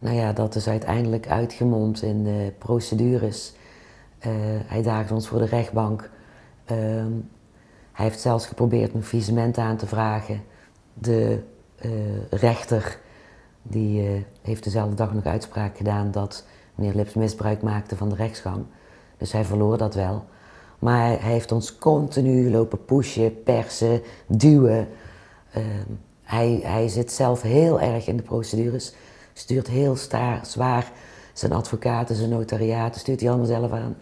Nou ja, dat is uiteindelijk uitgemond in de procedures. Hij daagde ons voor de rechtbank. Ehm, hij heeft zelfs geprobeerd een faillissement aan te vragen. De rechter die heeft dezelfde dag nog uitspraak gedaan dat meneer Lips misbruik maakte van de rechtsgang. Dus hij verloor dat wel. Maar hij heeft ons continu lopen pushen, persen, duwen. Hij zit zelf heel erg in de procedures. Stuurt heel zwaar zijn advocaten, zijn notariaten, stuurt hij allemaal zelf aan.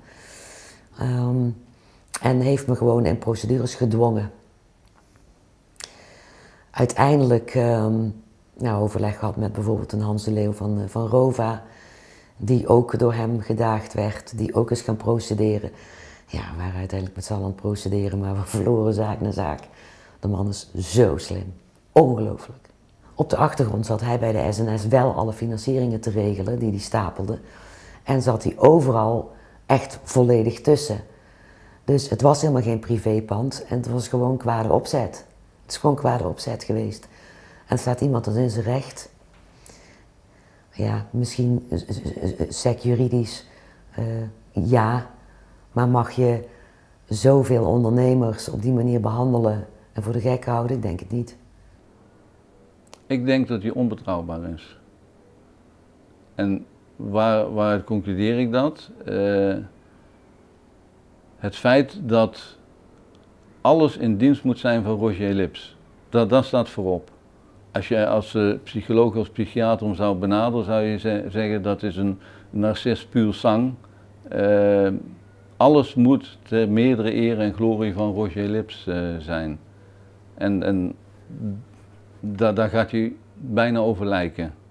En heeft me gewoon in procedures gedwongen. Uiteindelijk overleg gehad met bijvoorbeeld een Hans de Leeuw van Rova, die ook door hem gedaagd werd, die ook eens gaan procederen. Ja, we waren uiteindelijk met z'n allen aan het procederen, maar we verloren zaak na zaak. De man is zo slim. Ongelooflijk. Op de achtergrond zat hij bij de SNS wel alle financieringen te regelen die hij stapelde. En zat hij overal echt volledig tussen. Dus het was helemaal geen privépand en het was gewoon kwade opzet. Het is gewoon kwade opzet geweest. En staat iemand als in zijn recht. Ja, misschien sec juridisch, ja. Maar mag je zoveel ondernemers op die manier behandelen en voor de gek houden? Ik denk het niet. Ik denk dat hij onbetrouwbaar is. En waaruit concludeer ik dat? Het feit dat alles in dienst moet zijn van Roger Lips. Dat staat voorop. Als je als psycholoog of psychiater hem zou benaderen, zou je zeggen dat is een narcist puur sang. Alles moet ter meerdere eer en glorie van Roger Lips zijn. En daar gaat hij bijna over lijken.